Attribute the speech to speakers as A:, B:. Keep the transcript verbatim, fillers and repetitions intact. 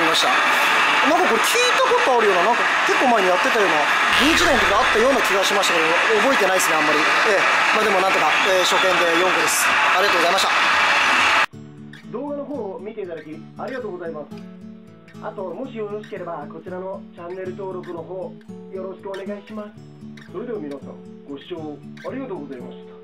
A: ました。なんかこれ聞いたことあるような、なんか結構前にやってたような、ビーチ内の時あったような気がしましたけど、覚えてないですね、あんまり。ええ、まあでもなんとか、えー、初見でよんこです。ありがとうございました。動画の方を見ていただきありがとうございます。あと、もしよろしければこちらのチャンネル登録の方よろしくお願いします。それでは皆さん、ご視聴ありがとうございました。